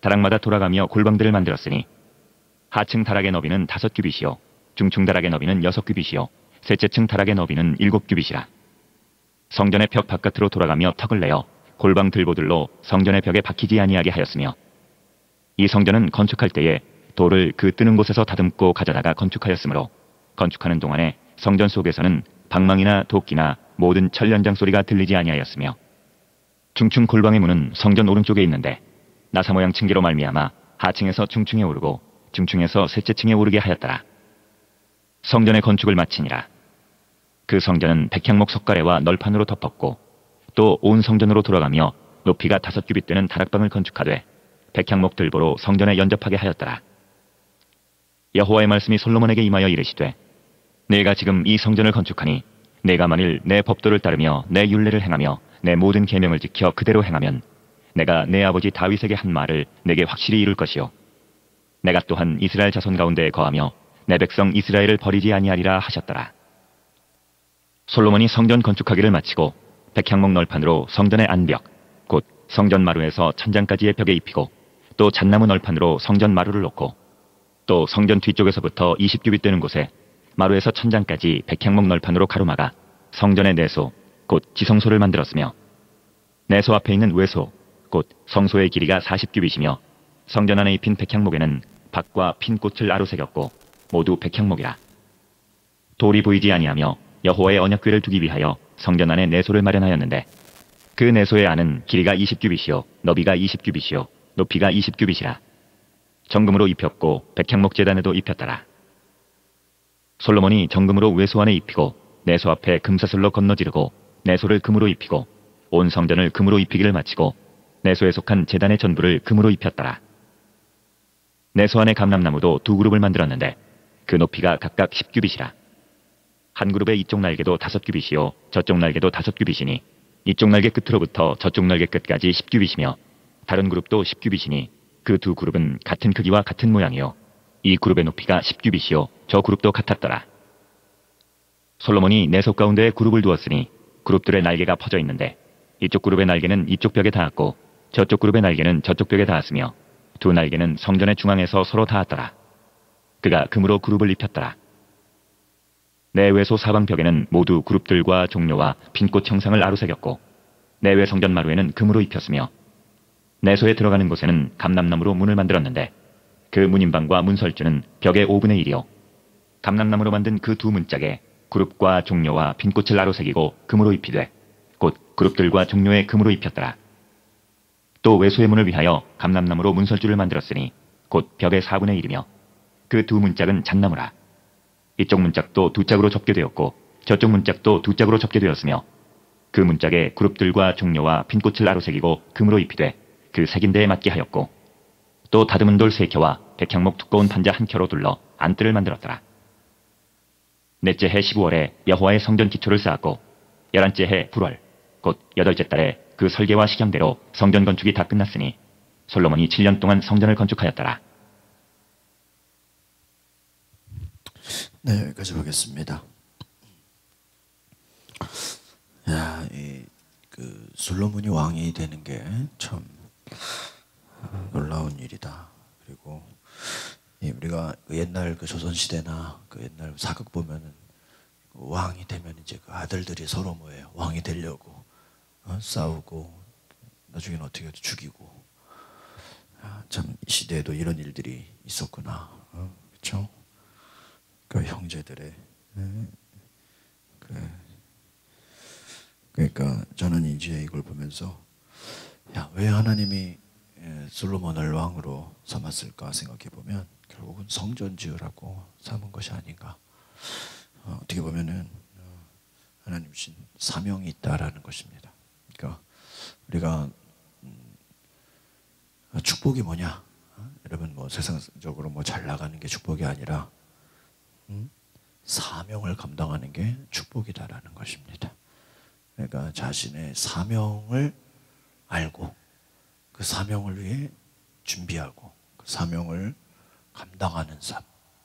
다락마다 돌아가며 골방들을 만들었으니 하층 다락의 너비는 5규빗이요 중층 다락의 너비는 6규빗이요 셋째 층 다락의 너비는 7규빗이라. 성전의 벽 바깥으로 돌아가며 턱을 내어 골방 들보들로 성전의 벽에 박히지 아니하게 하였으며 이 성전은 건축할 때에 돌을 그 뜨는 곳에서 다듬고 가져다가 건축하였으므로 건축하는 동안에 성전 속에서는 방망이나 도끼나 모든 철 연장 소리가 들리지 아니하였으며 중층 골방의 문은 성전 오른쪽에 있는데 나사 모양 층계로 말미암아 하층에서 중층에 오르고 중층에서 셋째 층에 오르게 하였더라. 성전의 건축을 마치니라. 그 성전은 백향목 석가래와 널판으로 덮었고 또 온 성전으로 돌아가며 높이가 5규빗 되는 다락방을 건축하되 백향목 들보로 성전에 연접하게 하였더라. 여호와의 말씀이 솔로몬에게 임하여 이르시되 내가 지금 이 성전을 건축하니 내가 만일 내 법도를 따르며 내 율례를 행하며 내 모든 계명을 지켜 그대로 행하면 내가 내 아버지 다윗에게 한 말을 내게 확실히 이룰 것이요 내가 또한 이스라엘 자손 가운데에 거하며 내 백성 이스라엘을 버리지 아니하리라 하셨더라. 솔로몬이 성전 건축하기를 마치고 백향목 널판으로 성전의 안벽 곧 성전 마루에서 천장까지의 벽에 입히고 또 잣나무 널판으로 성전 마루를 놓고 또 성전 뒤쪽에서부터 20규빗 되는 곳에 마루에서 천장까지 백향목 널판으로 가로막아 성전의 내소 곧 지성소를 만들었으며 내소 앞에 있는 외소 곧 성소의 길이가 40규빗이며 성전 안에 입힌 백향목에는 박과 핀 꽃을 아로새겼고 모두 백향목이라. 돌이 보이지 아니하며 여호와의 언약궤를 두기 위하여 성전 안에 내소를 마련하였는데 그 내소의 안은 길이가 20규빗이요 너비가 20규빗이요 높이가 20규빗이라. 정금으로 입혔고 백향목 제단에도 입혔더라. 솔로몬이 정금으로 외소 안에 입히고 내소 앞에 금사슬로 건너지르고 내소를 금으로 입히고 온 성전을 금으로 입히기를 마치고 내소에 속한 제단의 전부를 금으로 입혔더라. 내소 안에 감람나무도 2그룹을 만들었는데 그 높이가 각각 10규빗이라. 한 그룹의 이쪽 날개도 5규빗이요 저쪽 날개도 5규빗이니 이쪽 날개 끝으로부터 저쪽 날개 끝까지 10규빗이며 다른 그룹도 10규빗이니 그 2그룹은 같은 크기와 같은 모양이요 이 그룹의 높이가 10규빗이요 저 그룹도 같았더라. 솔로몬이 내소 가운데에 그룹을 두었으니 그룹들의 날개가 퍼져 있는데 이쪽 그룹의 날개는 이쪽 벽에 닿았고 저쪽 그룹의 날개는 저쪽 벽에 닿았으며 2 날개는 성전의 중앙에서 서로 닿았더라. 그가 금으로 그룹을 입혔더라. 내외소 사방벽에는 모두 그룹들과 종려와 핀꽃 형상을 아로새겼고 내외 성전 마루에는 금으로 입혔으며 내소에 들어가는 곳에는 감람나무로 문을 만들었는데 그 문인방과 문설주는 벽의 5분의 1이요 감람나무로 만든 그 2 문짝에 그룹과 종려와 핀꽃을 아로새기고 금으로 입히되 곧 그룹들과 종려에 금으로 입혔더라. 또 외소의 문을 위하여 감람나무로 문설주를 만들었으니 곧 벽의 4분의 1이며 그 2 문짝은 잣나무라. 이쪽 문짝도 2짝으로 접게되었고 저쪽 문짝도 2짝으로 접게되었으며 그 문짝에 그룹들과 종려와 핀꽃을 아로새기고 금으로 입히되 그 색인대에 맞게 하였고 또 다듬은 돌 3켜와 백향목 두꺼운 판자 1켜로 둘러 안뜰을 만들었더라. 넷째 해 15월에 여호와의 성전 기초를 쌓았고 11째 해 불월 곧 8째 달에 그 설계와 식양대로 성전 건축이 다 끝났으니 솔로몬이 7년 동안 성전을 건축하였더라. 네, 여기까지 보겠습니다. 야, 솔로몬이 왕이 되는 게 참 놀라운 일이다. 그리고 우리가 옛날 그 조선 시대나 그 옛날 사극 보면은 왕이 되면 이제 그 아들들이 서로 뭐예요? 왕이 되려고 싸우고 나중에는 어떻게 죽이고. 참 이 시대에도 이런 일들이 있었구나. 그렇죠? 그 형제들의 그러니까 저는 이제 이걸 보면서 왜 하나님이 솔로몬을 왕으로 삼았을까 생각해 보면 결국은 성전 지으라고 삼은 것이 아닌가. 어떻게 보면은 하나님 주신 사명이 있다라는 것입니다. 그러니까 우리가 축복이 뭐냐? 여러분 뭐 세상적으로 뭐 잘 나가는 게 축복이 아니라 사명을 감당하는 게 축복이다라는 것입니다. 그러니까 자신의 사명을 알고 그 사명을 위해 준비하고 그 사명을 감당하는 삶,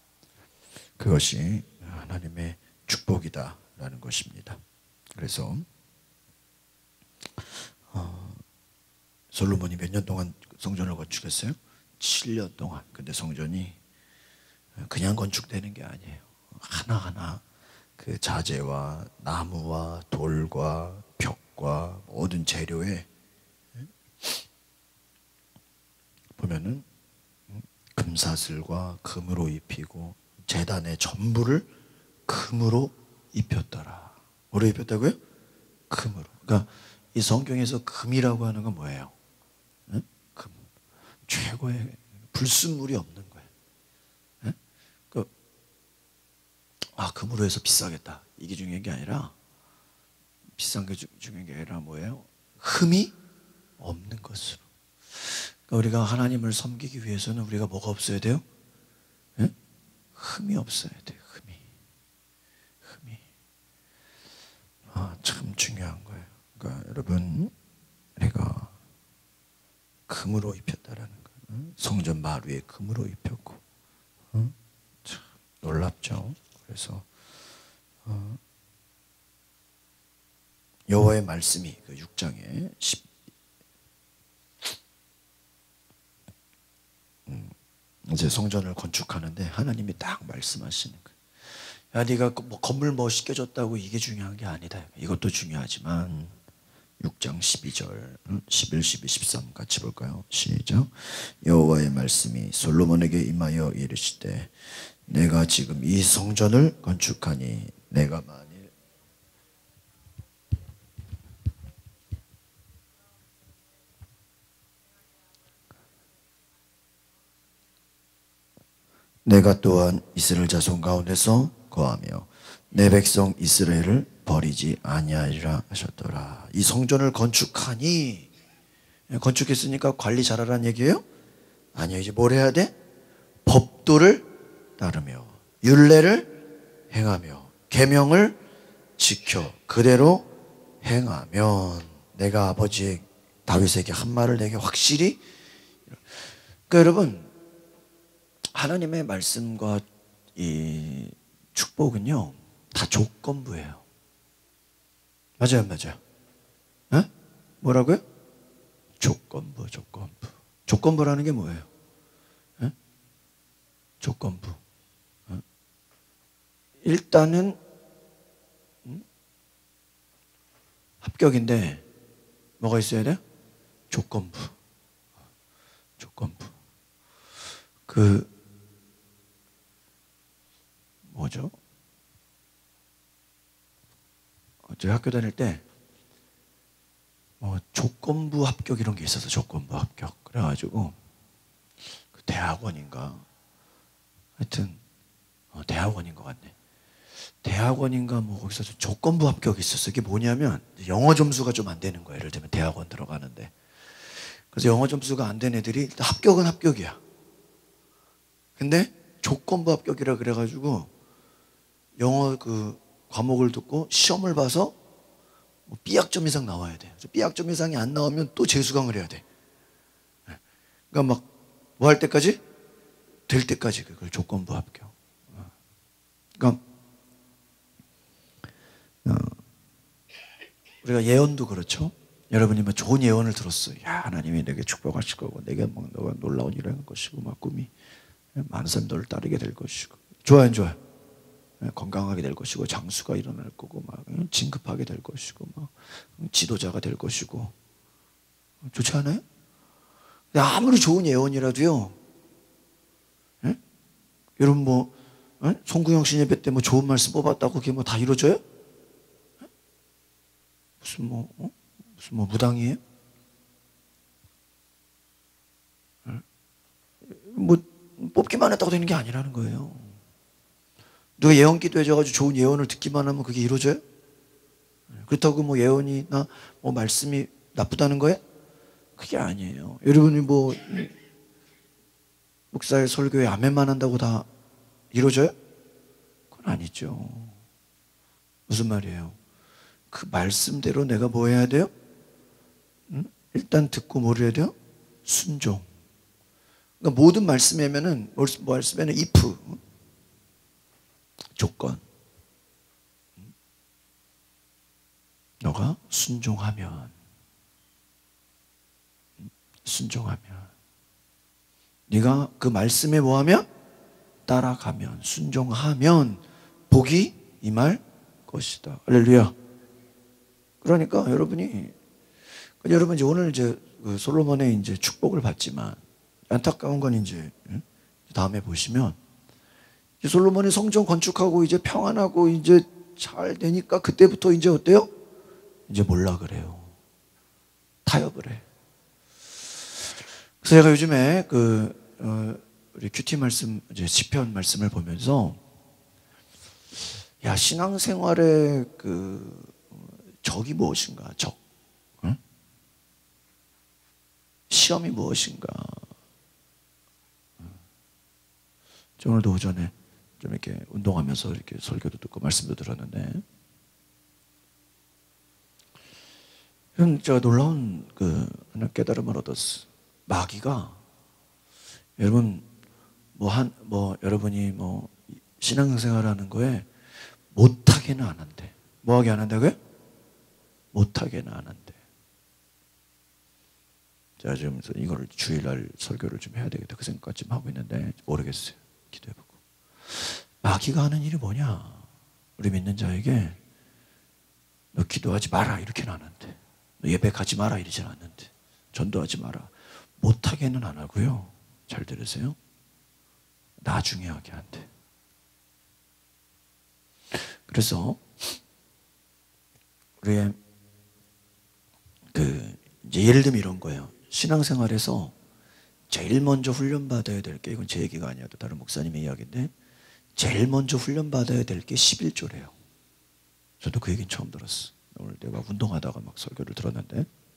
그것이 하나님의 축복이다라는 것입니다. 그래서 솔로몬이 몇 년 동안 성전을 건축했어요? 7년 동안. 근데 성전이 그냥 건축되는 게 아니에요. 하나하나 그 자재와 나무와 돌과 벽과 모든 재료에 보면은 금사슬과 금으로 입히고 제단의 전부를 금으로 입혔더라. 뭐로 입혔다고요? 금으로. 그러니까 이 성경에서 금이라고 하는 건 뭐예요? 응? 금. 최고의 불순물이 없는 거예요. 응? 금으로 해서 비싸겠다. 이게 중요한 게 아니라 비싼 게 중요한 게 아니라 뭐예요? 흠이 없는 것으로. 그러니까 우리가 하나님을 섬기기 위해서는 우리가 뭐가 없어야 돼요? 응? 흠이 없어야 돼요. 흠이. 참 중요한 거예요. 그러니까 여러분, 우리가 금으로 입혔다라는 거예요. 성전 마루에 금으로 입혔고, 참 놀랍죠. 그래서 여호와의 말씀이 그 6장에 이제 성전을 건축하는데 하나님이 딱 말씀하시는 거예요. 야, 네가 뭐 건물 멋있게 졌다고 이게 중요한 게 아니다. 이것도 중요하지만 6장 12절, 11, 12, 13 같이 볼까요? 시작. 여호와의 말씀이 솔로몬에게 임하여 이르시되 내가 지금 이 성전을 건축하니 내가 만일 내가 또한 이스라엘 자손 가운데서 거하며 내 백성 이스라엘을 버리지 아니하리라 하셨더라. 이 성전을 건축하니, 건축했으니까 관리 잘하라는 얘기예요? 아니요. 이제 뭘 해야 돼? 법도를 따르며 율례를 행하며 계명을 지켜 그대로 행하면 내가 아버지 다윗에게 한 말을 내게 확실히. 그러니까 여러분, 하나님의 말씀과 이 축복은요 다 조건부예요. 맞아요, 맞아요? 에? 뭐라고요? 조건부. 조건부라는 게 뭐예요? 에? 조건부. 일단은 합격인데 뭐가 있어야 돼요? 조건부. 그 뭐죠? 저희 학교 다닐 때 조건부 합격 이런 게 있어서 조건부 합격. 그래가지고 그 대학원인가 하여튼 대학원인 것 같네. 대학원인가 뭐 거기서 조건부 합격이 있었어. 이게 뭐냐면 영어 점수가 좀 안 되는 거예요. 예를 들면 대학원 들어가는데. 그래서 영어 점수가 안 된 애들이 일단 합격은 합격이야. 근데 조건부 합격이라 그래가지고 영어 그 과목을 듣고 시험을 봐서 뭐 B학점 이상 나와야 돼. B학점 이상이 안 나오면 또 재수강을 해야 돼. 그러니까 막 뭐 할 때까지? 될 때까지 그걸 조건부 합격. 그러니까 우리가 예언도 그렇죠. 여러분이 뭐 좋은 예언을 들었어. 야, 하나님이 내게 축복하실 거고 내게 막 너가 놀라운 일을 할 것이고 막 꿈이 많은 사람이 너를 따르게 될 것이고. 좋아요, 안 좋아요? 건강하게 될 것이고 장수가 일어날 거고 막 진급하게 될 것이고 막 지도자가 될 것이고. 좋지 않아요? 근데 아무리 좋은 예언이라도요, 여러분 뭐 송구영 씨 예배 때 뭐 좋은 말씀 뽑았다고 그게 뭐 다 이루어져요? 무슨 뭐 무당이에요? 뭐 뽑기만 했다고 되는 게 아니라는 거예요. 누가 예언 기도해줘가지고 좋은 예언을 듣기만 하면 그게 이루어져요? 그렇다고 뭐 예언이나 뭐 말씀이 나쁘다는 거예요? 그게 아니에요. 여러분이 뭐 목사의 설교에 아멘만 한다고 다 이루어져요? 그건 아니죠. 무슨 말이에요? 그 말씀대로 내가 뭐 해야 돼요? 일단 듣고 뭘 해야 돼요? 순종. 그러니까 모든 말씀에는 말씀에는 if 조건. 너가 순종하면 네가 그 말씀에 뭐하면? 따라가면, 순종하면 복이 임할 것이다. 할렐루야. 그러니까 여러분 이제 오늘 이제 그 솔로몬의 이제 축복을 받지만 안타까운 건 이제 다음에 보시면 이제 솔로몬이 성전 건축하고 이제 평안하고 이제 잘 되니까 그때부터 이제 어때요? 이제 몰라 그래요. 타협을 해. 그래서 제가 요즘에 우리 큐티 말씀, 이제 시편 말씀을 보면서 야, 신앙생활의 적이 무엇인가? 적. 응? 시험이 무엇인가? 오늘도 오전에 좀 이렇게 운동하면서 이렇게 설교도 듣고 말씀도 들었는데, 제가 놀라운 하나 깨달음을 얻었어. 마귀가 여러분 여러분이 신앙생활하는 거에 못하게는 안 한대. 뭐하게 안 한다고요? 못하게는 안 한대. 제가 지금 이거를 주일날 설교를 좀 해야 되겠다 그 생각까지 하고 있는데 모르겠어요. 기도해보고. 마귀가 하는 일이 뭐냐? 우리 믿는 자에게 너 기도하지 마라 이렇게는 안 한대. 너 예배 가지 마라 이러진 않는데. 전도하지 마라. 못하게는 안 하고요. 잘 들으세요. 나중에 하게 한대. 그래서 우리의 이제 예를 들면 이런 거예요. 신앙생활에서 제일 먼저 훈련받아야 될 게, 이건 제 얘기가 아니어도 다른 목사님의 이야기인데, 제일 먼저 훈련받아야 될 게 11조래요. 저도 그 얘기는 처음 들었어. 오늘 내가 운동하다가 막 설교를 들었는데,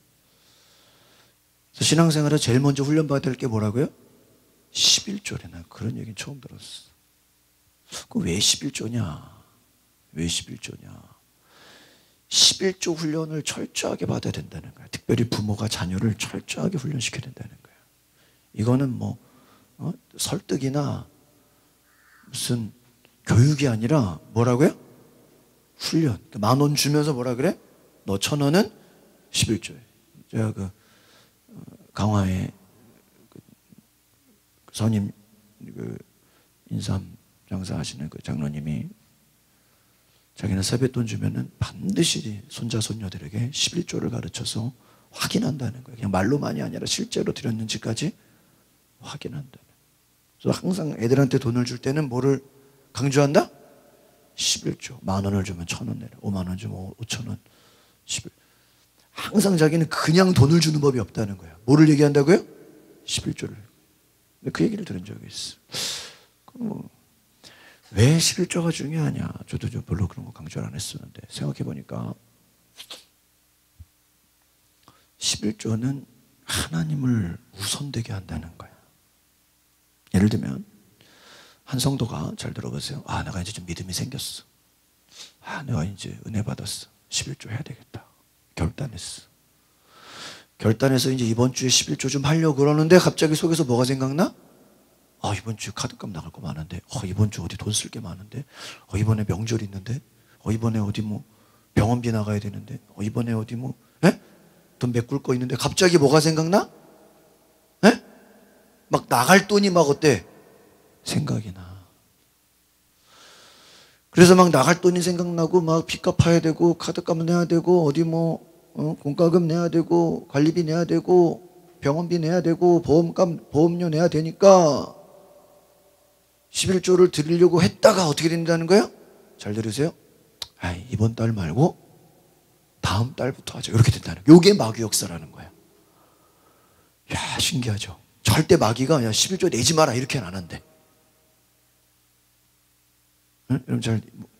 그래서 신앙생활에 제일 먼저 훈련받아야 될 게 뭐라고요? 11조래. 난 그런 얘기는 처음 들었어. 그럼 왜 11조냐? 왜 11조냐? 11조 훈련을 철저하게 받아야 된다는 거야. 특별히 부모가 자녀를 철저하게 훈련시켜야 된다는 거야. 이거는 설득이나 무슨 교육이 아니라 뭐라고요? 훈련. 10,000원 주면서 뭐라 그래? 너 1,000원은 11조에. 제가 강화에 선임 인삼 장사하시는 장로님이 자기는 세뱃돈 주면은 반드시 손자 손녀들에게 11조를 가르쳐서 확인한다는 거예요. 그냥 말로만이 아니라 실제로 드렸는지까지 확인한다는. 그래서 항상 애들한테 돈을 줄 때는 뭐를 강조한다? 11조. 10,000원을 주면 1,000원 내라. 50,000원 주면 5,000원. 11. 항상 자기는 그냥 돈을 주는 법이 없다는 거야. 뭐를 얘기한다고요? 11조를. 근데 그 얘기를 들은 적이 있어. 왜 11조가 중요하냐? 저도 별로 그런 거 강조를 안 했었는데 생각해 보니까 11조는 하나님을 우선되게 한다는 거야. 예를 들면 한 성도가, 잘 들어보세요. 내가 이제 좀 믿음이 생겼어. 내가 이제 은혜 받았어. 11조 해야 되겠다. 결단했어. 결단해서 이제 이번 주에 11조 좀 하려고 그러는데 갑자기 속에서 뭐가 생각나? 이번 주에 카드값 나갈 거 많은데, 이번 주 어디 돈 쓸 게 많은데, 이번에 명절 있는데, 이번에 어디 병원비 나가야 되는데, 이번에 어디 돈 메꿀 거 있는데, 갑자기 뭐가 생각나? 막 나갈 돈이 막 어때? 생각이 나. 그래서 막 나갈 돈이 생각나고, 막 빚 갚아야 되고, 카드값 내야 되고, 어디 공과금 내야 되고, 관리비 내야 되고, 병원비 내야 되고, 보험료 내야 되니까, 11조를 드리려고 했다가 어떻게 된다는 거예요? 잘 들으세요. 이번 달 말고 다음 달부터 하자. 이렇게 된다는 거예요. 이게 마귀 역사라는 거예요. 야, 신기하죠. 절대 마귀가 11조 내지 마라 이렇게는 안 한대. 응? 여러분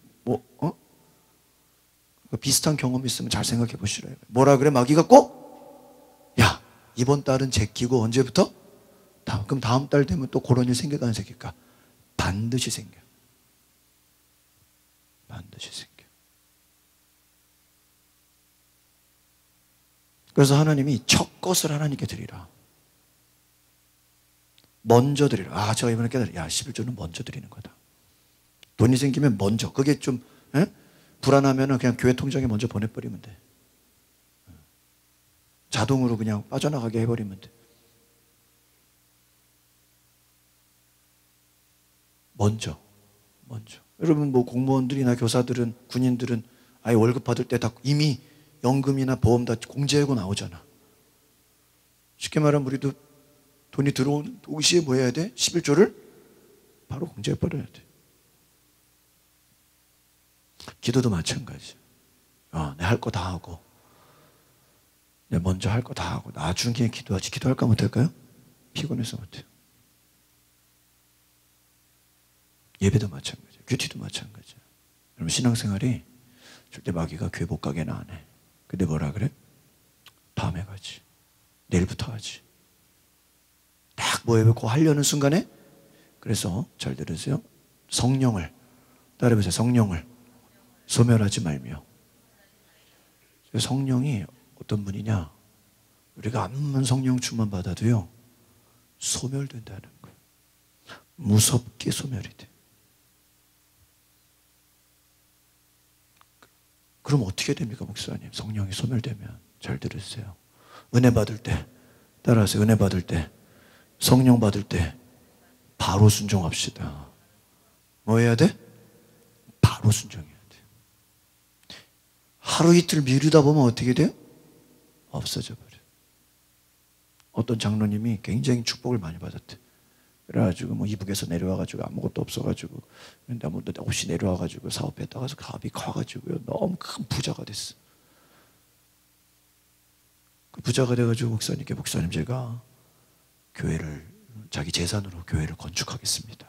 비슷한 경험이 있으면 잘 생각해 보시래요. 뭐라 그래? 마귀가 꼭 이번 달은 제끼고 언제부터? 그럼 다음 달 되면 또 그런 일 생길까 안 생길까? 반드시 생겨. 반드시 생겨. 그래서 하나님이 첫 것을 하나님께 드리라. 먼저 드리라. 제가 이번에 깨달아. 11조는 먼저 드리는 거다. 돈이 생기면 먼저. 그게 좀 불안하면 그냥 교회 통장에 먼저 보내버리면 돼. 자동으로 그냥 빠져나가게 해버리면 돼. 먼저. 여러분 뭐 공무원들이나 교사들은 군인들은 아예 월급 받을 때 다 이미 연금이나 보험 다 공제하고 나오잖아. 쉽게 말하면 우리도 돈이 들어온 동시에 뭐 해야 돼? 11조를 바로 공제해버려야 돼. 기도도 마찬가지. 내 할 거 다 하고 내 먼저 할 거 다 하고 나중에 기도하지. 기도할까 못할까요? 피곤해서 못해요. 예배도 마찬가지예요. 큐티도 마찬가지예요. 여러분 신앙생활이 절대 마귀가 교회 못 가게는 안 해. 근데 뭐라 그래? 다음에 가지. 내일부터 하지. 딱 모여놓고 하려는 순간에 그래서 잘 들으세요. 성령을 따라해보세요. 성령을 소멸하지 말며. 성령이 어떤 분이냐? 우리가 암만 성령 충만 받아도요 소멸된다는 거예요. 무섭게 소멸이 돼. 그럼 어떻게 됩니까, 목사님? 성령이 소멸되면. 잘 들으세요. 은혜 받을 때, 따라하세요. 은혜 받을 때, 성령 받을 때 바로 순종합시다. 뭐 해야 돼? 바로 순종해야 돼. 하루 이틀 미루다 보면 어떻게 돼요? 없어져 버려. 어떤 장로님이 굉장히 축복을 많이 받았대. 그래가지고 뭐 이북에서 내려와가지고 아무것도 없어가지고 근데 아무도 없이 내려와가지고 사업했다가 사업이 커가지고요 너무 큰 부자가 됐어. 그 부자가 돼가지고 목사님께 목사님 제가 교회를 자기 재산으로 교회를 건축하겠습니다.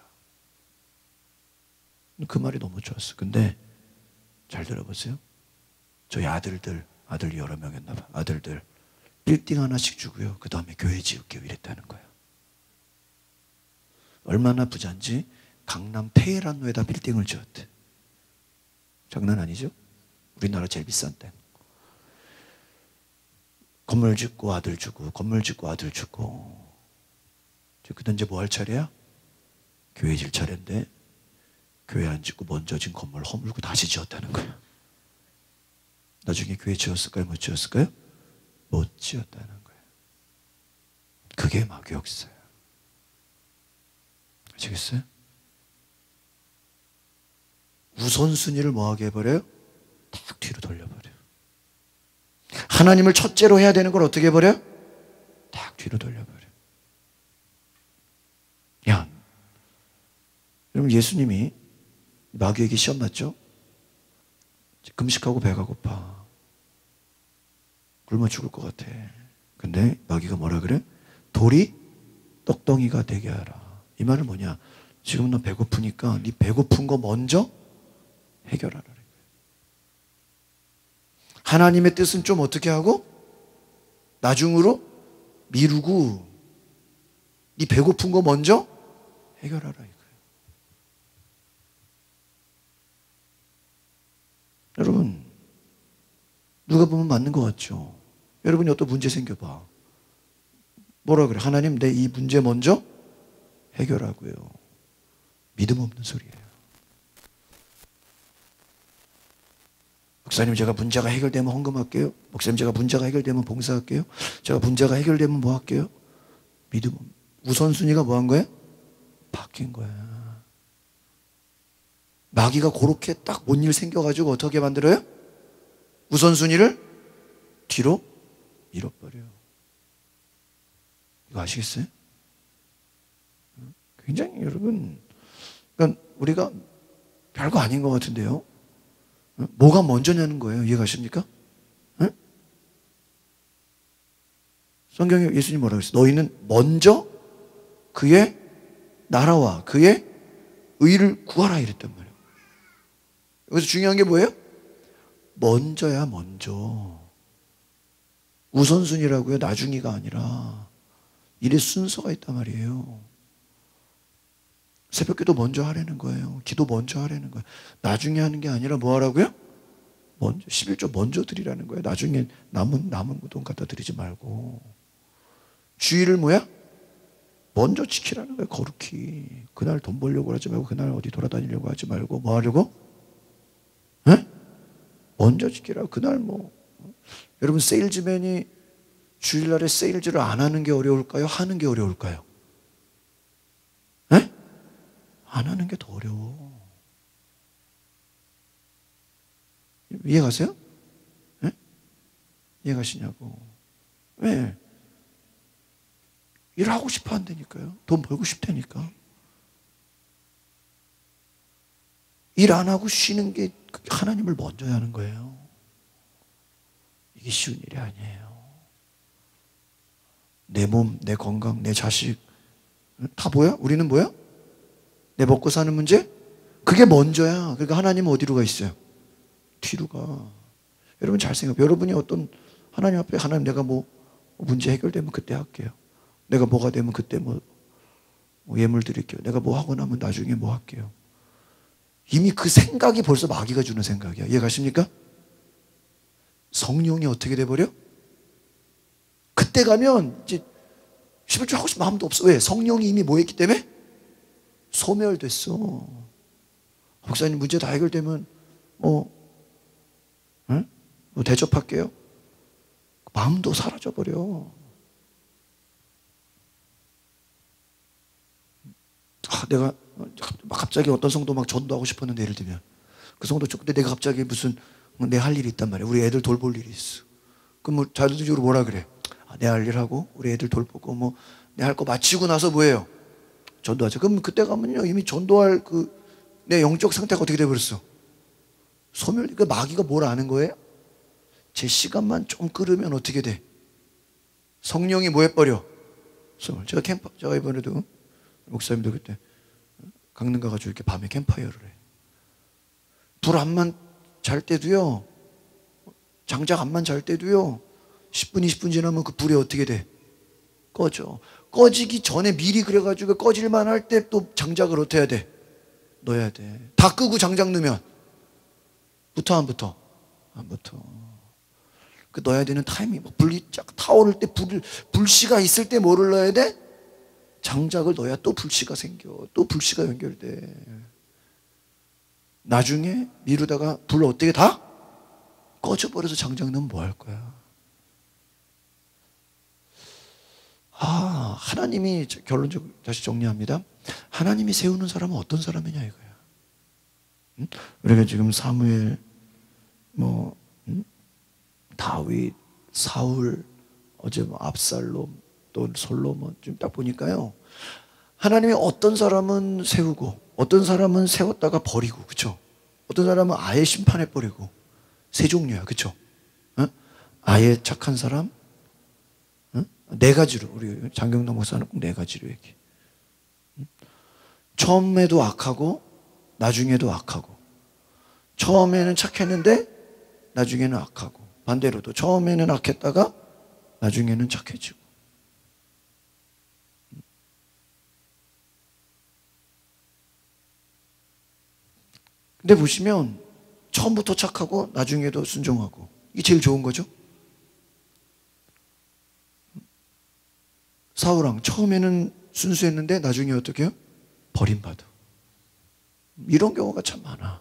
그 말이 너무 좋았어. 근데 잘 들어보세요. 저희 아들이 여러 명이었나 봐. 아들들 빌딩 하나씩 주고요. 그 다음에 교회 지을게요 이랬다는 거예요. 얼마나 부자인지 강남 테헤란로에다 빌딩을 지었대. 장난 아니죠? 우리나라 제일 비싼 데. 건물 짓고 아들 주고 건물 짓고 아들 주고. 그때 이제 뭐 할 차례야? 교회 질 차례인데 교회 안 짓고 먼저 진 건물 허물고 다시 지었다는 거야. 나중에 교회 지었을까요? 못 지었을까요? 못 지었다는 거예요. 그게 마귀 역사예요. 아시겠어요? 우선순위를 뭐하게 해버려요? 딱 뒤로 돌려버려요. 하나님을 첫째로 해야 되는 걸 어떻게 해버려요? 딱 뒤로 돌려버려요. 야, 여러분 예수님이 마귀에게 시험 맞죠? 금식하고 배가 고파. 굶어 죽을 것 같아. 근데 마귀가 뭐라 그래? 돌이 떡덩이가 되게 하라. 이 말은 뭐냐? 지금 너 배고프니까 네 배고픈 거 먼저 해결하라는 거예요. 하나님의 뜻은 좀 어떻게 하고? 나중으로 미루고 네 배고픈 거 먼저 해결하라 이거예요. 여러분 누가 보면 맞는 것 같죠? 여러분이 어떤 문제 생겨봐. 뭐라 그래? 하나님 내 이 문제 먼저 해결하고요. 믿음 없는 소리예요. 목사님 제가 문제가 해결되면 헌금할게요. 목사님 제가 문제가 해결되면 봉사할게요. 제가 문제가 해결되면 뭐 할게요? 믿음 없는. 우선순위가 뭐 한 거예요? 바뀐 거야. 마귀가 그렇게 딱 뭔 일 생겨가지고 어떻게 만들어요? 우선순위를 뒤로 밀어버려요. 이거 아시겠어요? 굉장히 여러분, 그러니까 우리가 별거 아닌 것 같은데요. 뭐가 먼저냐는 거예요. 이해가십니까? 응? 성경에 예수님 뭐라고 했어요? 너희는 먼저 그의 나라와 그의 의를 구하라 이랬단 말이에요. 여기서 중요한 게 뭐예요? 먼저야 먼저. 우선순위라고요. 나중이가 아니라. 일의 순서가 있단 말이에요. 새벽기도 먼저 하라는 거예요. 기도 먼저 하라는 거예요. 나중에 하는 게 아니라 뭐 하라고요? 먼저 11조 먼저 드리라는 거예요. 나중에 남은 돈 갖다 드리지 말고. 주의를 뭐야? 먼저 지키라는 거예요. 거룩히. 그날 돈 벌려고 하지 말고 그날 어디 돌아다니려고 하지 말고 뭐 하려고? 에? 먼저 지키라. 그날 뭐 여러분 세일즈맨이 주일날에 세일즈를 안 하는 게 어려울까요? 하는 게 어려울까요? 에? 안 하는 게 더 어려워. 이해가세요? 네? 이해가시냐고. 왜? 일하고 싶어 한다니까요. 돈 벌고 싶다니까. 일 안 하고 쉬는 게 하나님을 먼저 하는 거예요. 이게 쉬운 일이 아니에요. 내 몸, 내 건강, 내 자식 다 뭐야? 우리는 뭐야? 내 먹고 사는 문제? 그게 먼저야. 그러니까 하나님은 어디로 가 있어요? 뒤로 가. 여러분 잘 생각해요. 여러분이 어떤 하나님 앞에 하나님 내가 뭐 문제 해결되면 그때 할게요. 내가 뭐가 되면 그때 뭐 예물 드릴게요. 내가 뭐 하고 나면 나중에 뭐 할게요. 이미 그 생각이 벌써 마귀가 주는 생각이야. 이해 가십니까? 성령이 어떻게 돼버려? 그때 가면 이제 11조 하고 싶은 마음도 없어. 왜? 성령이 이미 뭐 했기 때문에? 소멸됐어. 목사님 문제 다 해결되면 뭐 대접할게요. 마음도 사라져버려. 내가 갑자기 어떤 성도 막 전도하고 싶었는데 예를 들면 그 성도 근데 내가 갑자기 무슨 내 할 일이 있단 말이야. 우리 애들 돌볼 일이 있어. 그럼 뭐 자주적으로 뭐라 그래? 내 할 일하고 우리 애들 돌보고 뭐 내 할 거 마치고 나서 뭐예요? 전도하자. 그럼 그때 가면요 이미 전도할 내 영적 상태가 어떻게 돼버렸어? 소멸. 그 마귀가 뭘 아는 거예요? 제 시간만 좀 끌으면 어떻게 돼? 성령이 뭐 해버려? 소멸. 제가 이번에도 목사님들 그때 강릉 가가지고 이렇게 밤에 캠파이어를 해. 불 안만 잘 때도요, 장작 안만 잘 때도요, 10분, 20분 지나면 그 불이 어떻게 돼? 꺼져. 꺼지기 전에 미리 그래가지고 꺼질만 할 때 또 장작을 어떻게 해야 돼? 넣어야 돼. 다 끄고 장작 넣으면 붙어 안 붙어? 안 붙어. 그 넣어야 되는 타이밍, 불이 쫙 타오를 때 불씨가 있을 때 뭐를 넣어야 돼? 장작을 넣어야 또 불씨가 생겨. 또 불씨가 연결돼. 나중에 미루다가 불 어떻게 다 꺼져버려서 장작 넣으면 뭐 할 거야? 하나님이 결론적으로 다시 정리합니다. 하나님이 세우는 사람은 어떤 사람이냐 이거야. 우리가 지금 사무엘, 다윗, 사울, 어제 압살롬, 또 솔로몬 좀 딱 보니까요. 하나님이 어떤 사람은 세우고 어떤 사람은 세웠다가 버리고, 그렇죠? 어떤 사람은 아예 심판해 버리고 세 종류야, 그렇죠? 아예 착한 사람, 네 가지로 우리 장경동 목사는 꼭 네 가지로 얘기해. 처음에도 악하고 나중에도 악하고, 처음에는 착했는데 나중에는 악하고, 반대로도 처음에는 악했다가 나중에는 착해지고. 근데 보시면 처음부터 착하고 나중에도 순종하고, 이게 제일 좋은 거죠. 사울왕 처음에는 순수했는데 나중에 어떻게 해요? 버림받아. 이런 경우가 참 많아.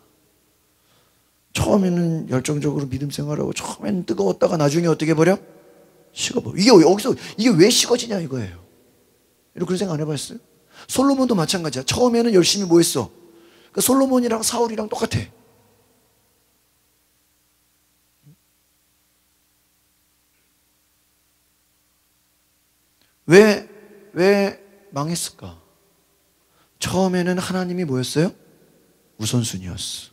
처음에는 열정적으로 믿음 생활하고 처음에는 뜨거웠다가 나중에 어떻게 버려? 식어버려. 이게 왜 식어지냐 이거예요. 이런 생각 안 해봤어요? 솔로몬도 마찬가지야. 처음에는 열심히 뭐 했어? 그러니까 솔로몬이랑 사울이랑 똑같아. 왜 망했을까? 처음에는 하나님이 뭐였어요? 우선순위였어.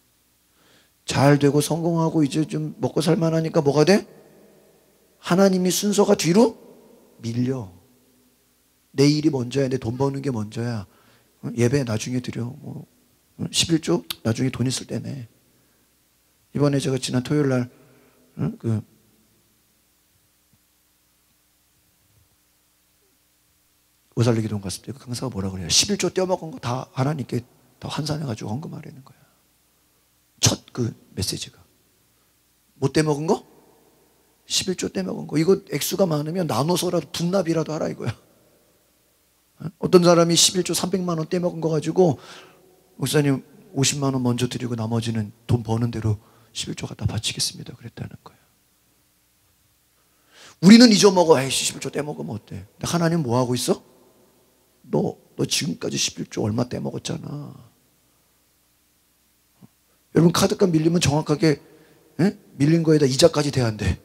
잘 되고 성공하고 이제 좀 먹고 살만하니까 뭐가 돼? 하나님이 순서가 뒤로 밀려. 내 일이 먼저야. 내 돈 버는 게 먼저야. 예배 나중에 드려. 11조 나중에 돈 있을 때 내. 이번에 제가 지난 토요일 날 오살리기동 갔을 때 그 강사가 뭐라 그래요? 11조 떼어먹은 거 다 하나님께 다 환산해가지고 헌금하라는 거야. 첫 메시지가. 못 떼먹은 거? 11조 떼먹은 거. 이거 액수가 많으면 나눠서라도 분납이라도 하라 이거야. 어떤 사람이 11조 300만 원 떼먹은 거 가지고 목사님 50만 원 먼저 드리고 나머지는 돈 버는 대로 11조 갖다 바치겠습니다 그랬다는 거야. 우리는 잊어먹어. 에이 11조 떼먹으면 어때? 근데 하나님 뭐 하고 있어? 너 지금까지 11조 얼마 떼먹었잖아. 여러분 카드값 밀리면 정확하게 밀린 거에다 이자까지 돼야 안 돼.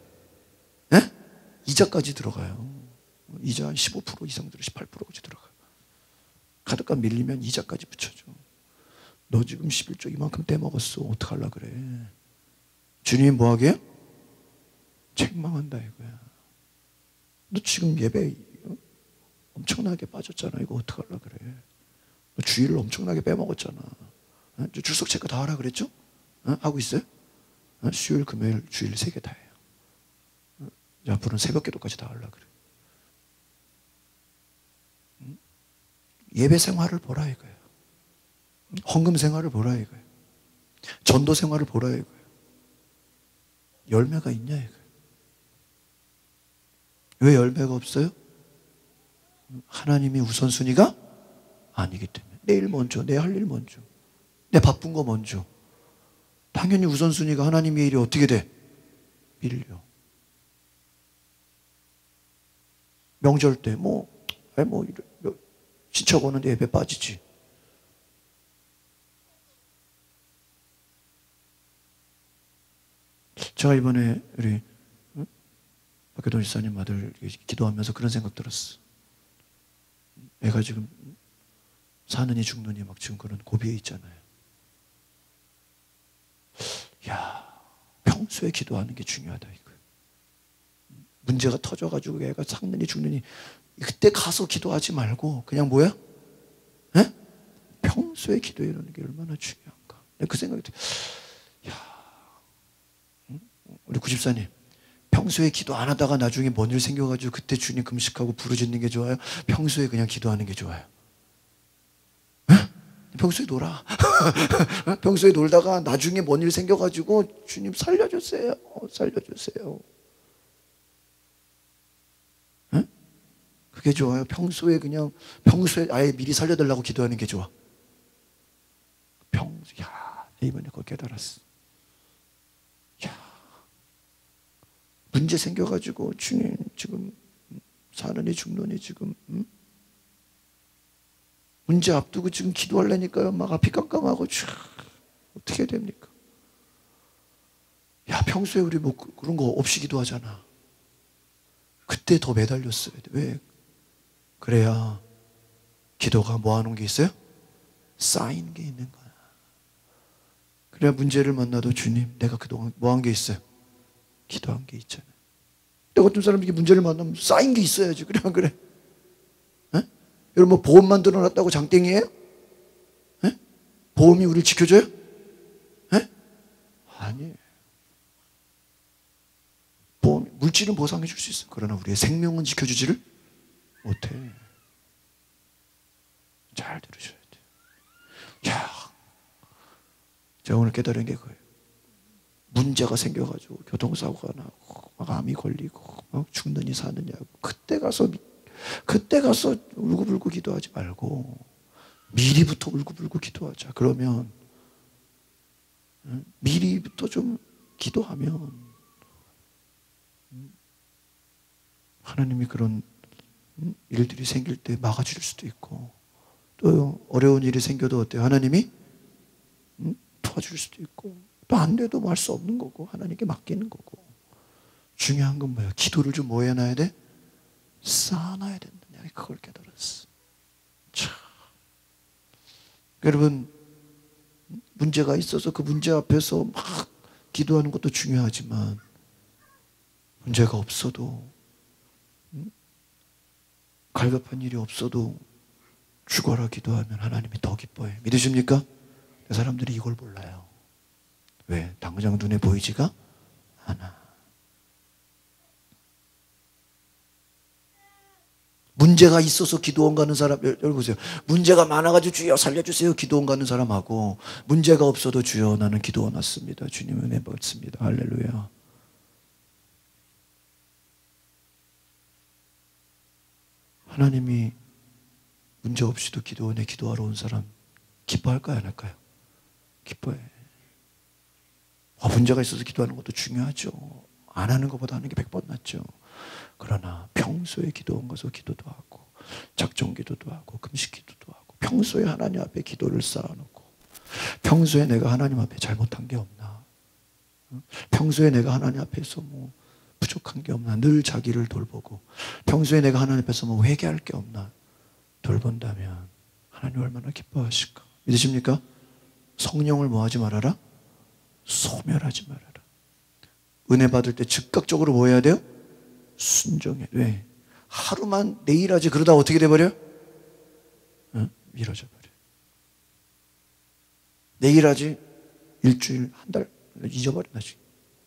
이자까지 들어가요. 이자 한 15% 이상 들어 18%까지 들어가요. 카드값 밀리면 이자까지 붙여줘. 너 지금 11조 이만큼 떼먹었어. 어떡하려 그래. 주님이 뭐하게? 책망한다 이거야. 너 지금 예배 엄청나게 빠졌잖아. 이거 어떡하려 그래. 너 주일을 엄청나게 빼먹었잖아. 출석 체크 다 하라 그랬죠? 하고 있어요? 수요일, 금요일, 주일 3개 다 해요. 앞으로는 새벽 기도까지 다 하려고 그래. 예배 생활을 보라 이거예요. 헌금 생활을 보라 이거예요. 전도 생활을 보라 이거예요. 열매가 있냐 이거예요. 왜 열매가 없어요? 하나님이 우선순위가 아니기 때문에. 내일 먼저, 내 할 일 먼저, 내 바쁜 거 먼저. 당연히 우선순위가 하나님의 일이 어떻게 돼? 밀려. 명절 때 친척 오는데 예배 빠지지. 제가 이번에 우리 박교동 집사님 아들 기도하면서 그런 생각 들었어. 애가 지금 사느니 죽느니 막 지금 그런 고비에 있잖아요. 야, 평소에 기도하는 게 중요하다 이거. 문제가 터져가지고 애가 사느니 죽느니 그때 가서 기도하지 말고 그냥 뭐야? 평소에 기도하는 게 얼마나 중요한가. 그 생각이 들어요. 우리 구집사님 평소에 기도 안 하다가 나중에 뭔 일 생겨가지고 그때 주님 금식하고 부르짖는 게 좋아요? 평소에 그냥 기도하는 게 좋아요? 평소에 놀아. 평소에 놀다가 나중에 뭔 일 생겨가지고 주님 살려주세요. 살려주세요. 그게 좋아요? 평소에 아예 미리 살려달라고 기도하는 게 좋아? 이번에 그걸 깨달았어. 문제 생겨가지고 주님 지금 사느니 죽느니 지금 문제 앞두고 지금 기도하려니까요 막 앞이 깜깜하고 어떻게 해야 됩니까? 평소에 우리 뭐 그런 거 없이 기도하잖아. 그때 더 매달렸어야 돼. 왜? 그래야 기도가 모아놓은 게 있어요? 쌓인 게 있는 거야. 그래야 문제를 만나도 주님 내가 그동안 뭐 한 게 있어요? 기도한 게 있잖아요. 내가 어떤 사람에게 문제를 만나면 쌓인 게 있어야지. 그래 안 그래? 여러분 뭐 보험만 들어놨다고 장땡이에요? 보험이 우리를 지켜줘요? 아니에요. 물질은 보상해 줄 수 있어요. 그러나 우리의 생명은 지켜주지를 못해. 잘 들으셔야 돼요. 제가 오늘 깨달은 게 그거예요. 문제가 생겨가지고 교통사고가 나고 막 암이 걸리고 막 죽느니 사느냐고 그때 가서 울고불고 기도하지 말고 미리부터 울고불고 기도하자. 그러면 미리부터 좀 기도하면 하나님이 그런 일들이 생길 때 막아줄 수도 있고 또 어려운 일이 생겨도 어때요? 하나님이 도와줄 수도 있고 또 안 돼도 뭐 할 수 없는 거고 하나님께 맡기는 거고. 중요한 건 뭐예요? 기도를 좀 뭐 해놔야 돼? 쌓아놔야 된다. 내가 그걸 깨달았어. 참. 여러분 문제가 있어서 그 문제 앞에서 막 기도하는 것도 중요하지만 문제가 없어도 갈급한 일이 없어도 죽어라 기도하면 하나님이 더 기뻐해. 믿으십니까? 사람들이 이걸 몰라요. 왜? 당장 눈에 보이지가 않아. 문제가 있어서 기도원 가는 사람, 여러분 보세요. 문제가 많아가지고 주여 살려주세요 기도원 가는 사람하고 문제가 없어도 주여 나는 기도원 왔습니다. 주님 은혜 받습니다. 할렐루야. 하나님이 문제 없이도 기도원에 기도하러 온 사람 기뻐할까요? 안 할까요? 기뻐해. 문제가 있어서 기도하는 것도 중요하죠. 안 하는 것보다 하는 게 100번 낫죠. 그러나 평소에 기도원 가서 기도도 하고 작정 기도도 하고 금식 기도도 하고 평소에 하나님 앞에 기도를 쌓아놓고 평소에 내가 하나님 앞에 잘못한 게 없나? 평소에 내가 하나님 앞에서 뭐 부족한 게 없나? 늘 자기를 돌보고 평소에 내가 하나님 앞에서 뭐 회개할 게 없나? 돌본다면 하나님 얼마나 기뻐하실까? 믿으십니까? 성령을 뭐 하지 말아라? 소멸하지 말아라. 은혜 받을 때 즉각적으로 뭐 해야 돼요? 순종해. 왜? 하루만 내일 하지 그러다 어떻게 돼버려? 미뤄져 버려. 내일 하지 일주일, 한 달 잊어버려 나지.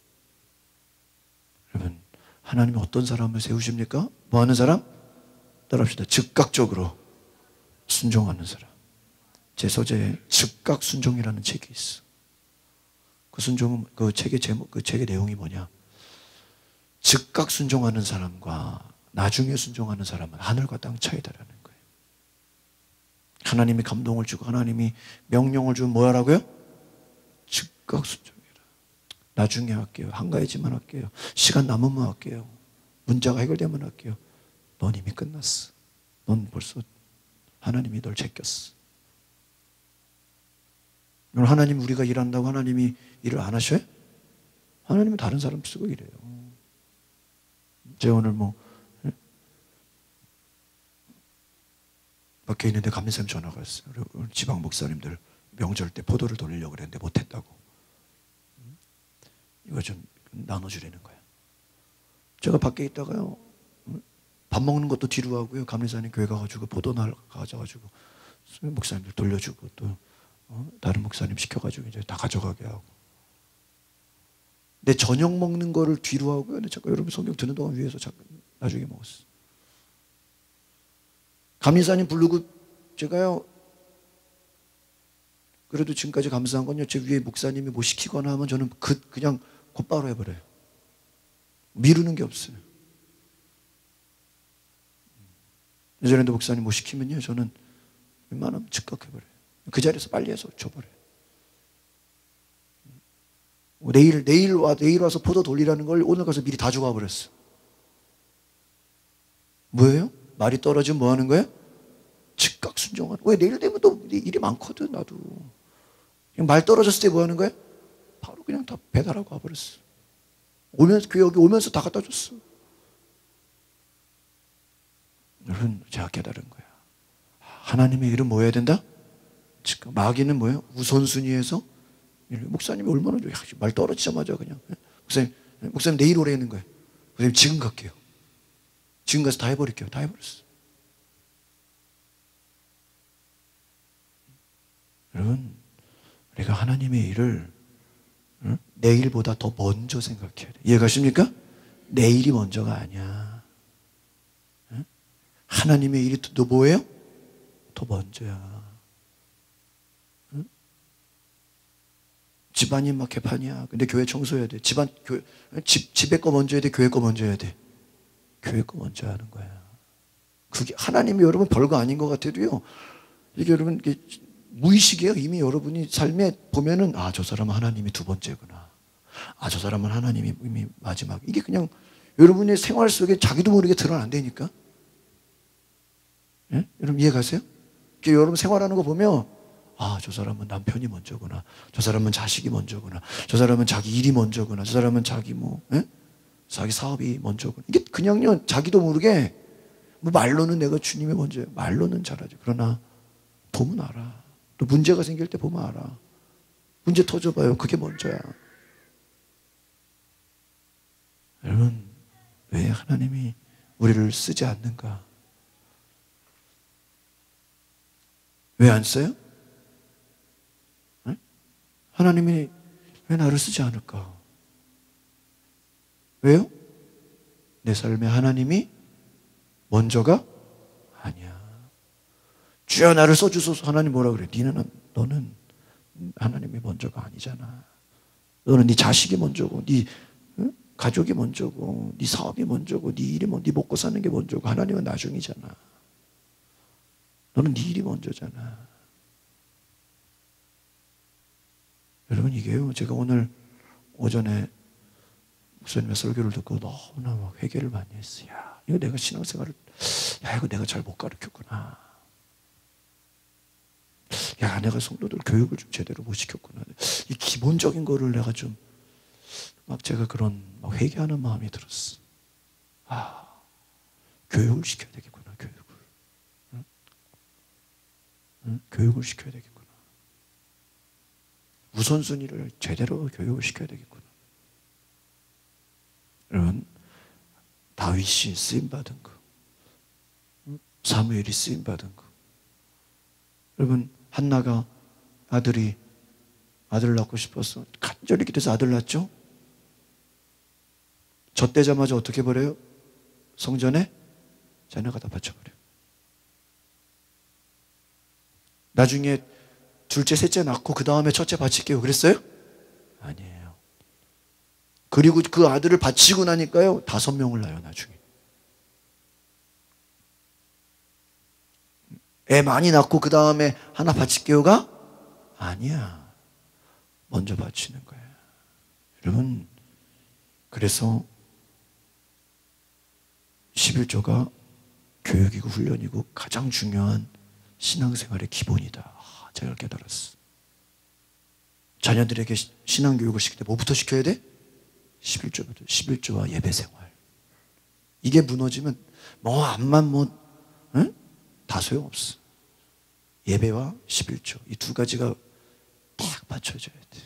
여러분 하나님이 어떤 사람을 세우십니까? 뭐 하는 사람? 따라합시다. 즉각적으로 순종하는 사람. 제 서재에 즉각 순종이라는 책이 있어. 그 순종은 그 책의 제목, 그 책의 내용이 뭐냐? 즉각 순종하는 사람과 나중에 순종하는 사람은 하늘과 땅 차이다라는 거예요. 하나님이 감동을 주고 하나님이 명령을 주면 뭐 하라고요? 즉각 순종해라. 나중에 할게요. 한가해지만 할게요. 시간 남으면 할게요. 문제가 해결되면 할게요. 넌 이미 끝났어. 넌 벌써 하나님이 널 제꼈어. 하나님 우리가 일한다고 하나님이 일을 안 하셔요? 하나님은 다른 사람 쓰고 일해요. 제가 오늘 뭐 밖에 있는데 감리사님 전화가 왔어요. 오늘 지방 목사님들 명절 때 포도를 돌리려고 그랬는데 못했다고. 이거 좀 나눠주려는 거야. 제가 밖에 있다가요. 밥 먹는 것도 뒤로 하고요. 감리사님 교회 가가지고 포도날 가져가지고 목사님들 돌려주고 또 다른 목사님 시켜가지고 이제 다 가져가게 하고. 내 저녁 먹는 거를 뒤로 하고요. 근데 잠깐 여러분 성경 듣는 동안 위에서 잠깐 나중에 먹었어. 감리사님 부르고 제가요. 그래도 지금까지 감사한 건요. 제 위에 목사님이 뭐 시키거나 하면 저는 그냥 곧바로 해버려요. 미루는 게 없어요. 예전에도 목사님 뭐 시키면요. 저는 웬만하면 즉각 해버려요. 그 자리에서 빨리 해서 줘버려요. 내일 와서 포도 돌리라는 걸 오늘 가서 미리 다 줘가 버렸어. 뭐예요? 말이 떨어지면 뭐 하는 거예요? 즉각 순종하는. 왜? 내일 되면 또 일이 많거든 나도. 말 떨어졌을 때 뭐 하는 거예요? 바로 그냥 다 배달하고 와버렸어. 교회 여기 오면서 다 갖다 줬어. 여러분 제가 깨달은 거야. 하나님의 일은 뭐 해야 된다? 마귀는 뭐예요? 우선순위에서 목사님이 얼마나 좋아요. 말 떨어지자마자 그냥 목사님 내일 오래 있는 거예요. 목사님 지금 갈게요. 지금 가서 다 해버릴게요. 다 해버렸어. 여러분 우리가 하나님의 일을 내일보다 더 먼저 생각해야 돼. 이해가십니까? 내일이 먼저가 아니야. 하나님의 일이 더 뭐예요? 더 먼저야. 집안이 막 개판이야. 근데 교회 청소해야 돼. 집에 거 먼저 해야 돼. 교회 거 먼저 해야 돼. 교회 거 먼저 하는 거야. 그게 하나님이 여러분 별거 아닌 것 같아도요. 이게 여러분 이게 무의식이에요. 이미 여러분이 삶에 보면은 저 사람은 하나님이 두 번째구나. 저 사람은 하나님이 이미 마지막. 이게 그냥 여러분의 생활 속에 자기도 모르게 드러난다니까. 예? 여러분 이해 가세요? 여러분 생활하는 거 보면 저 사람은 남편이 먼저구나. 저 사람은 자식이 먼저구나. 저 사람은 자기 일이 먼저구나. 저 사람은 자기 자기 사업이 먼저구나. 이게 그냥요 자기도 모르게 말로는 내가 주님이 먼저예요. 말로는 잘하죠. 그러나 보면 알아. 또 문제가 생길 때 보면 알아. 문제 터져봐요. 그게 먼저야. 여러분 왜 하나님이 우리를 쓰지 않는가? 왜 안 써요? 하나님이 왜 나를 쓰지 않을까? 왜요? 내 삶에 하나님이 먼저가 아니야. 주여 나를 써주소서. 하나님 뭐라 그래? 너는 하나님이 먼저가 아니잖아. 너는 네 자식이 먼저고 네 가족이 먼저고 네 사업이 먼저고 네 일이 네 먹고 사는 게 먼저고 하나님은 나중이잖아. 너는 네 일이 먼저잖아. 여러분 이게요. 제가 오늘 오전에 목사님의 설교를 듣고 너무나 막 회개를 많이 했어요. 이거 내가 신앙생활을 야, 이거 내가 잘 못 가르쳤구나. 야, 내가 성도들 교육을 좀 제대로 못 시켰구나. 이 기본적인 거를 내가 좀 막 제가 그런 막 회개하는 마음이 들었어. 아, 교육을 시켜야 되겠구나. 교육을. 응? 응? 교육을 시켜야 되겠구나. 우선순위를 제대로 교육을 시켜야 되겠구나. 여러분, 다윗이 쓰임받은 거, 사무엘이 쓰임받은 거. 여러분, 한나가 아들을 낳고 싶어서 간절히 기도해서 아들 낳죠? 젖대자마자 어떻게 버려요? 성전에 자녀가 다 바쳐버려요. 나중에 둘째, 셋째 낳고 그 다음에 첫째 바칠게요. 그랬어요? 아니에요. 그리고 그 아들을 바치고 나니까요, 5명을 낳아요, 나중에. 애 많이 낳고 그 다음에 하나 바칠게요가 아니야. 먼저 바치는 거예요. 여러분, 그래서 11조가 교육이고 훈련이고 가장 중요한 신앙생활의 기본이다. 제가 깨달았어. 자녀들에게 신앙교육을 시킬 때 뭐부터 시켜야 돼? 11조부터. 11조와 예배생활. 이게 무너지면 뭐 암만 응? 다 소용없어. 예배와 11조. 이 두 가지가 딱 받쳐줘야 돼.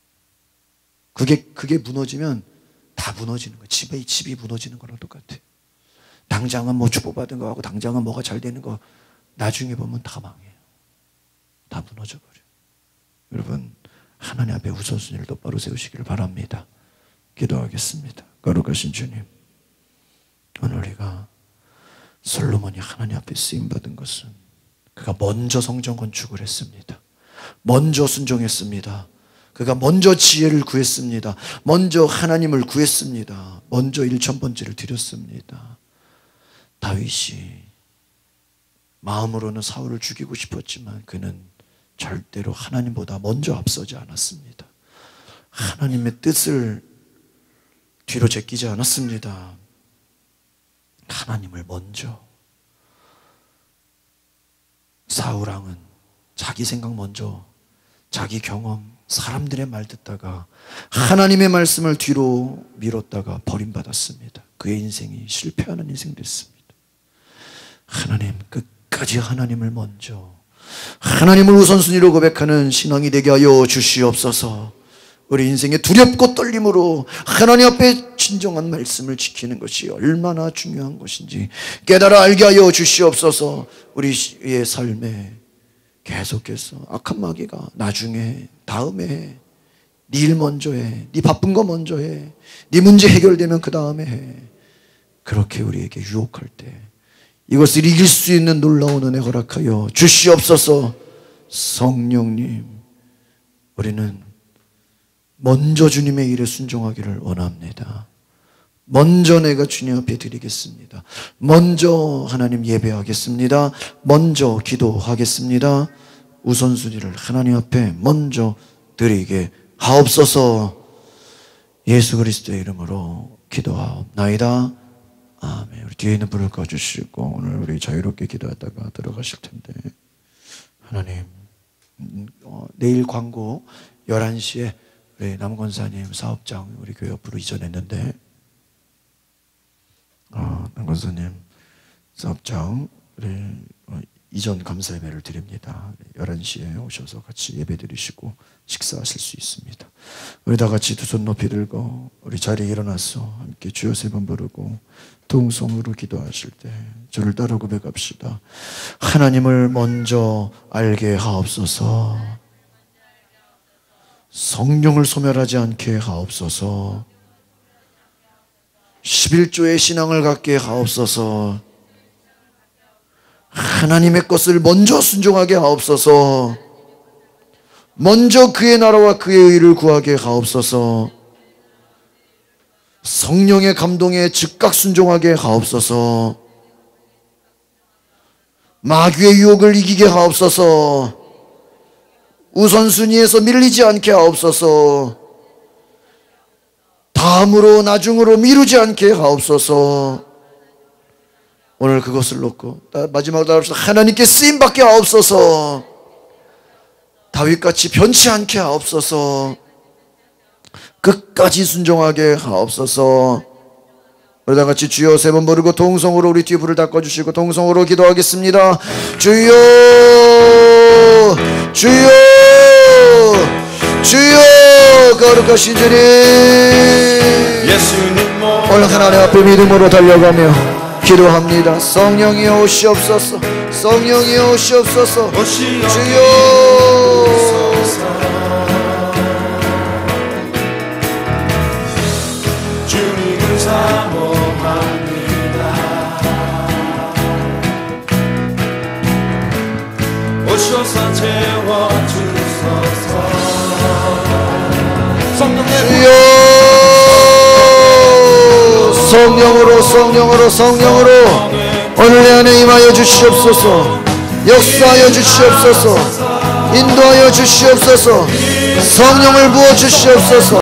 그게 무너지면 다 무너지는 거야. 집이 무너지는 거랑 똑같아. 당장은 뭐 축복받은 거하고 당장은 뭐가 잘 되는 거 나중에 보면 다 망해요. 다 무너져버려. 여러분, 하나님 앞에 우선순위를 똑바로 세우시기를 바랍니다. 기도하겠습니다. 거룩하신 주님, 오늘 우리가 솔로몬이 하나님 앞에 쓰임받은 것은 그가 먼저 성전 건축을 했습니다. 먼저 순종했습니다. 그가 먼저 지혜를 구했습니다. 먼저 하나님을 구했습니다. 먼저 1000번째를 드렸습니다. 다윗이 마음으로는 사울을 죽이고 싶었지만 그는 절대로 하나님보다 먼저 앞서지 않았습니다. 하나님의 뜻을 뒤로 제끼지 않았습니다. 하나님을 먼저. 사울왕은 자기 생각 먼저, 자기 경험, 사람들의 말 듣다가 하나님의 말씀을 뒤로 미뤘다가 버림받았습니다. 그의 인생이 실패하는 인생 됐습니다. 하나님, 끝까지 하나님을 먼저, 하나님을 우선순위로 고백하는 신앙이 되게 하여 주시옵소서. 우리 인생의 두렵고 떨림으로 하나님 앞에 진정한 말씀을 지키는 것이 얼마나 중요한 것인지 깨달아 알게 하여 주시옵소서. 우리의 삶에 계속해서 악한 마귀가 나중에, 다음에 네 일 먼저 해, 네 바쁜 거 먼저 해, 네 문제 해결되면 그 다음에 해, 그렇게 우리에게 유혹할 때 이것을 이길 수 있는 놀라운 은혜 허락하여 주시옵소서. 성령님, 우리는 먼저 주님의 일에 순종하기를 원합니다. 먼저 내가 주님 앞에 드리겠습니다. 먼저 하나님 예배하겠습니다. 먼저 기도하겠습니다. 우선순위를 하나님 앞에 먼저 드리게 하옵소서. 예수 그리스도의 이름으로 기도하옵나이다. 아멘. 우리 뒤에 있는 불을 꺼주시고 오늘 우리 자유롭게 기도하다가 들어가실 텐데, 하나님, 내일 광고 11시에 우리 남권사님 사업장 우리 교회 옆으로 이전했는데, 남권사님 사업장 우리 이전 감사 예배를 드립니다. 11시에 오셔서 같이 예배 드리시고 식사하실 수 있습니다. 우리 다 같이 두 손 높이 들고 우리 자리에 일어나서 함께 주여 3번 부르고 동성으로 기도하실 때 저를 따라 고백합시다. 하나님을 먼저 알게 하옵소서. 성령을 소멸하지 않게 하옵소서. 11조의 신앙을 갖게 하옵소서. 하나님의 것을 먼저 순종하게 하옵소서. 먼저 그의 나라와 그의 의를 구하게 하옵소서. 성령의 감동에 즉각 순종하게 하옵소서. 마귀의 유혹을 이기게 하옵소서. 우선순위에서 밀리지 않게 하옵소서. 다음으로 나중으로 미루지 않게 하옵소서. 오늘 그것을 놓고 마지막으로 따라합시다. 하나님께 쓰임받게 하옵소서. 다윗같이 변치 않게 하옵소서. 끝까지 순종하게 하옵소서. 우리 다 같이 주여 세 번 부르고 동성으로 우리 뒤에 불을 닦아주시고 동성으로 기도하겠습니다. 주여 주여 주여 거룩하신 주님, 오늘 하나님 앞에 믿음으로 달려가며 기도합니다. 성령이여 오시옵소서. 성령이여 오시옵소서. 주여 주님을 사모합니다. 오셔서 채워주소서. 주여 성령으로 성령으로 성령으로 오늘 내 안에 임하여 주시옵소서. 역사하여 주시옵소서. 인도하여 주시옵소서. 성령을 부어 주시옵소서.